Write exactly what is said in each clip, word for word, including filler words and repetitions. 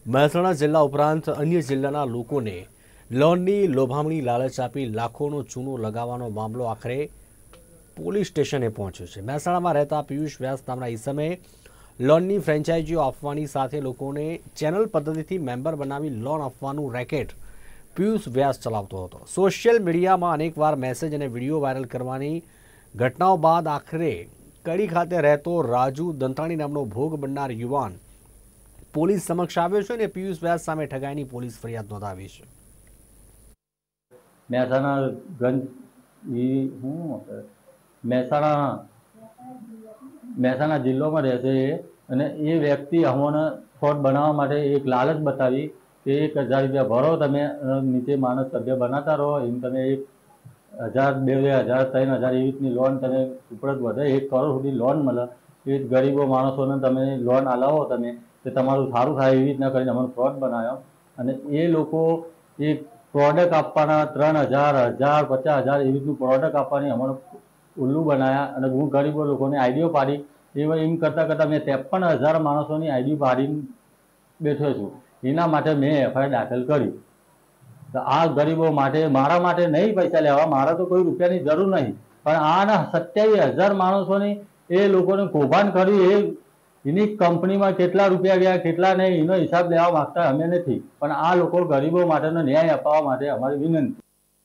મહેસાણા જિલ્લા ઉપરાંત અન્ય જિલ્લાના લોકોને લોનની લોભામણી લાલચ આપી લાખોનો ચૂનો લગાવવાનો મામલો આખરે પોલીસ સ્ટેશને પહોંચ્યો છે। મહેસાણામાં રહેતા પિયુષ વ્યાસ નામના ઈસમે લોનની ફ્રેન્ચાઇઝીઓ આપવાની સાથે લોકોને ચેનલ પદ્ધતિથી મેમ્બર બનાવી લોન આપવાનું રેકેટ પિયુષ વ્યાસ ચલાવતો હતો। સોશિયલ મીડિયામાં અનેકવાર મેસેજ અને વિડીયો વાયરલ કરવાની ઘટનાઓ બાદ આખરે કડી ખાતે રહેતો રાજુ દંતાણી નામનો ભોગ બનનાર યુવાન પોલીસ સમક્ષ આવ્યો છે અને પિયુષ વ્યાસ સામે ઠગાઈની પોલીસ ફરિયાદ નોંધાવી છે। મહેસાણા ગંજ ઈ હું મહેસાણા મહેસાણા જિલ્લામાં રહે છે અને એ વ્યક્તિ અમને ફ્રોડ બનાવવા માટે એક લાલચ બતાવી કે એક હજાર રૂપિયા ભરો, તમે નીચે માણસ સભ્ય બનાવતા રહો, એમ તમે એક હજાર બે બે હજાર ત્રણ હજાર એવી રીતની લોન તમે ઉપરત વધે એક કરોડ સુધી લોન મળે, એ ગરીબો માણસોને તમે લોન આલાવો તમે કે તમારું સારું થાય એવી રીતના કરીને અમને ફ્રોડ બનાવ્યો। અને એ લોકો એક પ્રોડક્ટ આપવાના ત્રણ હજાર હજાર પચાસ હજાર એવી રીતનું પ્રોડક્ટ આપવાની અમને ઉલ્લુ બનાવ્યા અને હું ગરીબો લોકોને આઈડીઓ પાડી એવા એમ કરતાં કરતાં મેં ત્રેપન હજાર માણસોની આઈડી પાડીને બેઠો છું। એના માટે મેં એફઆઈઆર દાખલ કરી। તો આ ગરીબો માટે મારા માટે નહીં પૈસા લેવા, મારા તો કોઈ રૂપિયાની જરૂર નહીં, પણ આના સત્યાવીસ હજાર માણસોની એ લોકોને કૌભાંડ કર્યું। એ એની કંપનીમાં કેટલા રૂપિયા ગયા કેટલા નહીં એનો હિસાબ લેવા માગતા અમે નથી, પણ આ લોકો ગરીબો માટેનો ન્યાય અપાવવા માટે અમારી વિનંતી।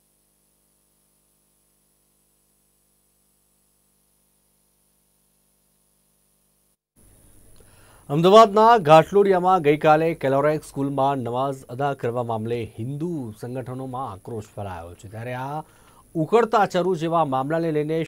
અમદાવાદના ઘાટલોડિયામાં ગઈકાલે કેલોરેક સ્કૂલમાં નમાઝ અદા કરવા મામલે હિન્દુ સંગઠનોમાં આક્રોશ ફેલાયો છે। ત્યારે આ ઉકળતા ચરુ જેવા મામલાને લઈને